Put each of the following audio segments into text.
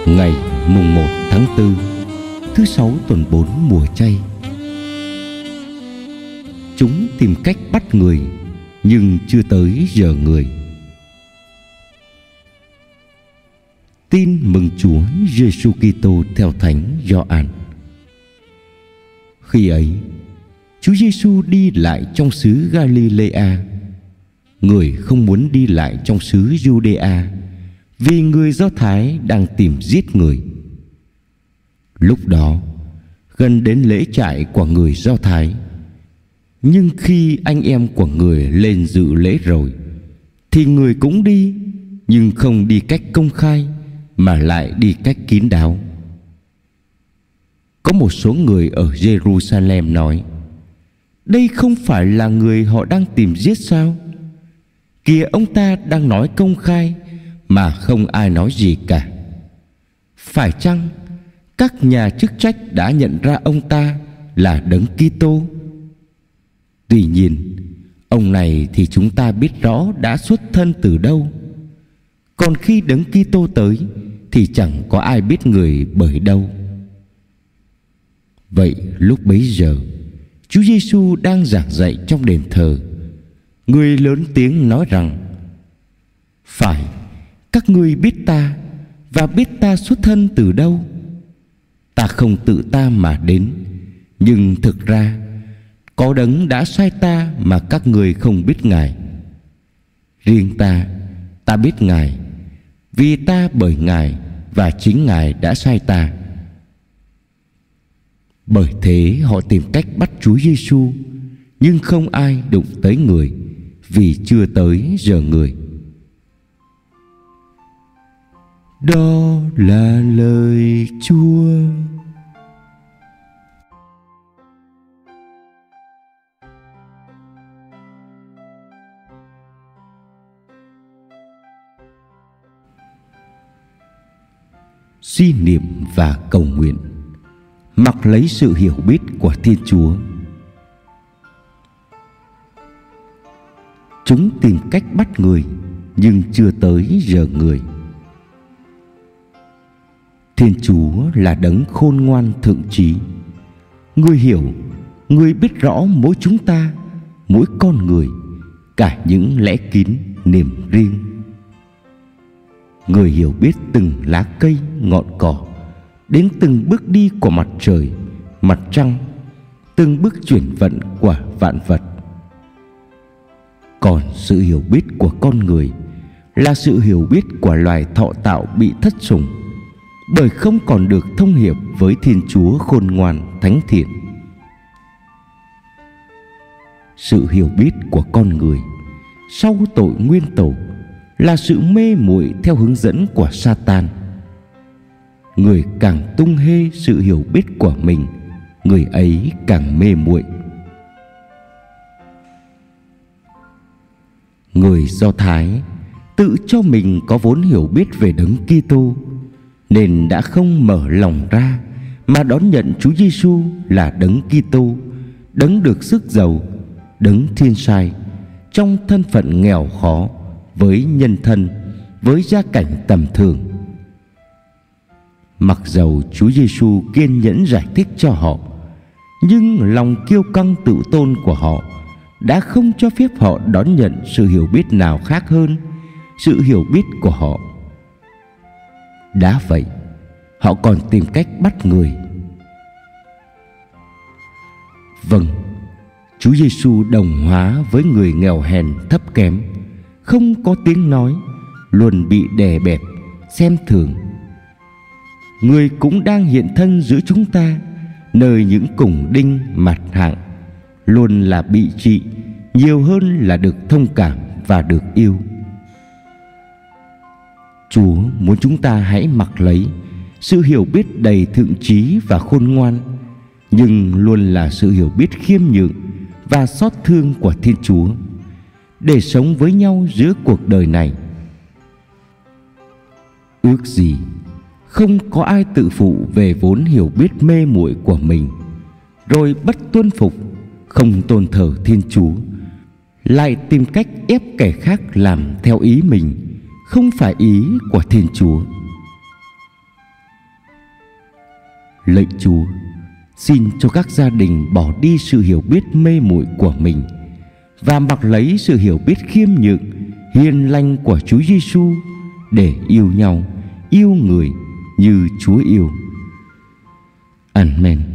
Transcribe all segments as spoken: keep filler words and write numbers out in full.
Ngày mùng một tháng tư, thứ sáu tuần bốn mùa chay. Chúng tìm cách bắt người, nhưng chưa tới giờ người. Tin mừng Chúa Giêsu Kitô theo Thánh Gioan. Khi ấy, Chúa Giêsu đi lại trong xứ Galilea. Người không muốn đi lại trong xứ Giu-đê-a, vì người Do Thái đang tìm giết người. Lúc đó, gần đến lễ trại của người Do Thái. Nhưng khi anh em của người lên dự lễ rồi, thì người cũng đi, nhưng không đi cách công khai, mà lại đi cách kín đáo. Có một số người ở Jerusalem nói: đây không phải là người họ đang tìm giết sao? Kìa, ông ta đang nói công khai mà không ai nói gì cả. Phải chăng các nhà chức trách đã nhận ra ông ta là Đấng Kitô? Tuy nhiên, ông này thì chúng ta biết rõ đã xuất thân từ đâu. Còn khi Đấng Kitô tới thì chẳng có ai biết người bởi đâu. Vậy lúc bấy giờ, Chúa Giêsu đang giảng dạy trong đền thờ. Người lớn tiếng nói rằng: phải, các ngươi biết ta, và biết ta xuất thân từ đâu. Ta không tự ta mà đến, nhưng thực ra có Đấng đã sai ta mà các ngươi không biết Ngài. Riêng ta, ta biết Ngài, vì ta bởi Ngài và chính Ngài đã sai ta. Bởi thế họ tìm cách bắt Chúa Giêsu, nhưng không ai đụng tới người, vì chưa tới giờ người. Đó là lời Chúa. Suy niệm và cầu nguyện, mặc lấy sự hiểu biết của Thiên Chúa. Chúng tìm cách bắt người, nhưng chưa tới giờ người. Thiên Chúa là Đấng khôn ngoan thượng trí. Người hiểu, người biết rõ mỗi chúng ta, mỗi con người, cả những lẽ kín, niềm riêng. Người hiểu biết từng lá cây, ngọn cỏ, đến từng bước đi của mặt trời, mặt trăng, từng bước chuyển vận của vạn vật. Còn sự hiểu biết của con người là sự hiểu biết của loài thọ tạo bị thất sủng, bởi không còn được thông hiệp với Thiên Chúa khôn ngoan thánh thiện. Sự hiểu biết của con người sau tội nguyên tổ là sự mê muội theo hướng dẫn của Sa-tan. Người càng tung hê sự hiểu biết của mình, người ấy càng mê muội. Người Do Thái tự cho mình có vốn hiểu biết về Đấng Kitô, nên đã không mở lòng ra mà đón nhận Chúa Giêsu là Đấng Kitô, Đấng được sức giàu, Đấng Thiên Sai, trong thân phận nghèo khó, với nhân thân, với gia cảnh tầm thường. Mặc dầu Chúa Giêsu kiên nhẫn giải thích cho họ, nhưng lòng kiêu căng tự tôn của họ đã không cho phép họ đón nhận sự hiểu biết nào khác hơn sự hiểu biết của họ. Đã vậy, họ còn tìm cách bắt người. Vâng, Chúa Giêsu đồng hóa với người nghèo hèn thấp kém, không có tiếng nói, luôn bị đè bẹp, xem thường. Người cũng đang hiện thân giữa chúng ta, nơi những cùng đinh mặt hạng, luôn là bị trị nhiều hơn là được thông cảm và được yêu. Chúa muốn chúng ta hãy mặc lấy sự hiểu biết đầy thượng trí và khôn ngoan, nhưng luôn là sự hiểu biết khiêm nhường và xót thương của Thiên Chúa, để sống với nhau giữa cuộc đời này. Ước gì không có ai tự phụ về vốn hiểu biết mê muội của mình, rồi bất tuân phục, không tôn thờ Thiên Chúa, lại tìm cách ép kẻ khác làm theo ý mình, không phải ý của Thiên Chúa. Lạy Chúa, xin cho các gia đình bỏ đi sự hiểu biết mê muội của mình và mặc lấy sự hiểu biết khiêm nhượng, hiền lành của Chúa Giêsu để yêu nhau, yêu người như Chúa yêu. Amen.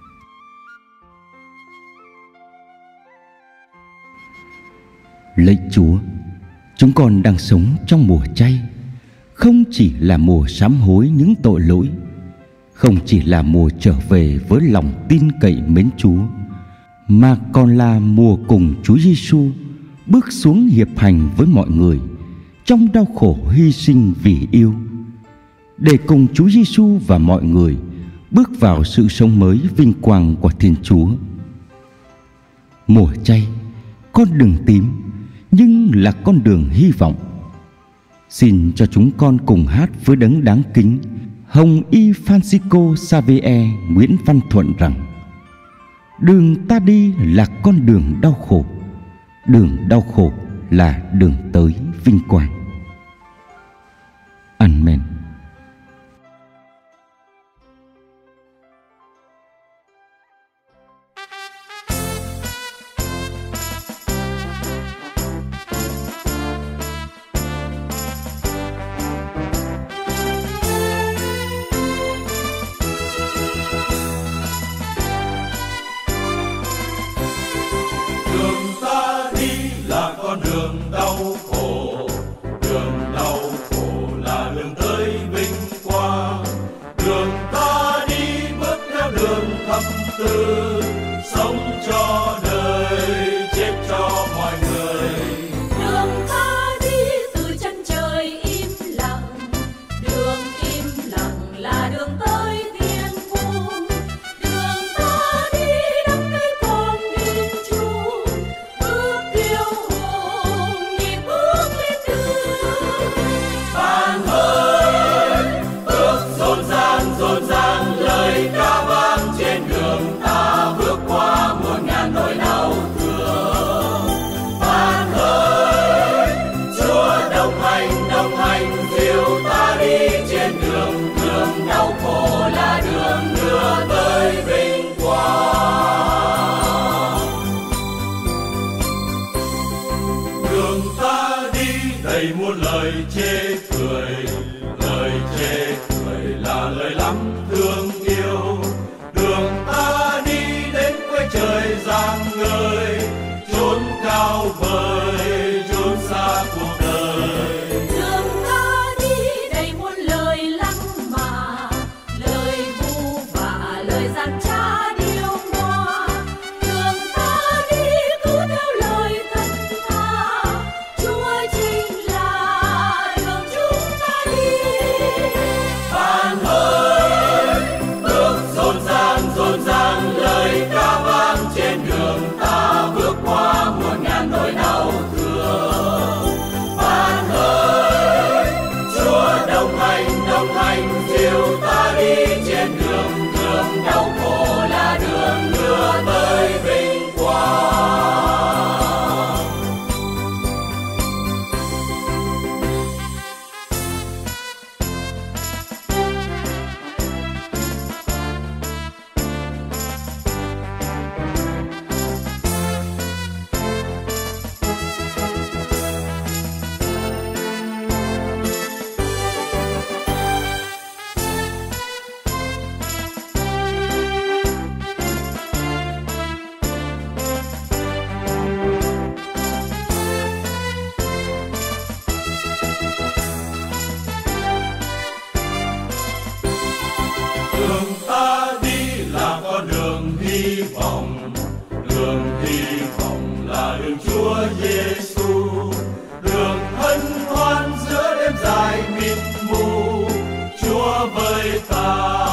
Lạy Chúa, chúng con đang sống trong mùa chay, không chỉ là mùa sám hối những tội lỗi, không chỉ là mùa trở về với lòng tin cậy mến Chúa, mà còn là mùa cùng Chúa Giêsu bước xuống hiệp hành với mọi người trong đau khổ hy sinh vì yêu, để cùng Chúa Giêsu và mọi người bước vào sự sống mới vinh quang của Thiên Chúa. Mùa chay, con đường tím nhưng là con đường hy vọng. Xin cho chúng con cùng hát với đấng đáng kính Hồng Y Francisco Xavier Nguyễn Văn Thuận rằng: đường ta đi là con đường đau khổ, đường đau khổ là đường tới vinh quang. Amen. Đường ta đi là con đường đau khổ, đường đau khổ là đường tới vinh quang. Đường ta đi bước theo đường thập tự, sống cho đời, chết cho mọi người. Đường ta đi từ chân trời im lặng, đường im lặng là đường tới thiên cung. Đường ta đi đắm cây con nên Chúa, bước kiêu hùng nhịp bước lên đường. Bạn ơi, bước rộn ràng rộn ràng, lời ca vang trên đường ta bước qua muôn ngàn nỗi đau thương. Bạn ơi, Chúa đồng hành đồng hành dìu ta đi trên đường, đường đau khổ là đường đưa tới vinh quang. Đường ta đi đầy muôn lời chê cười, lời chê cười là lời lắm thương yêu. Đường ta đi đến quê trời giang ngời, chốn cao vời, chốn xa cuộc đời. Đường ta đi đầy muôn lời lăng mạ, lời vu vạ, lời gian trá điêu ngoa. Đường ta đi cứ theo lời thật thà, Chúa chính là đường chúng ta đi. Bạn ơi, bước rộn ràng rộn ràng, lời ca vang trên đường ta bước qua muôn ngàn nỗi đau thương. Bạn ơi, Chúa đồng hành đồng hành dìu ta đi trên đường, đường đau khổ là đường đưa tới vinh quang. Đường ta đi là con đường hy vọng, đường hy vọng là đường Chúa Giêsu, đường hân hoan giữa đêm dài mịt mù. Chúa với ta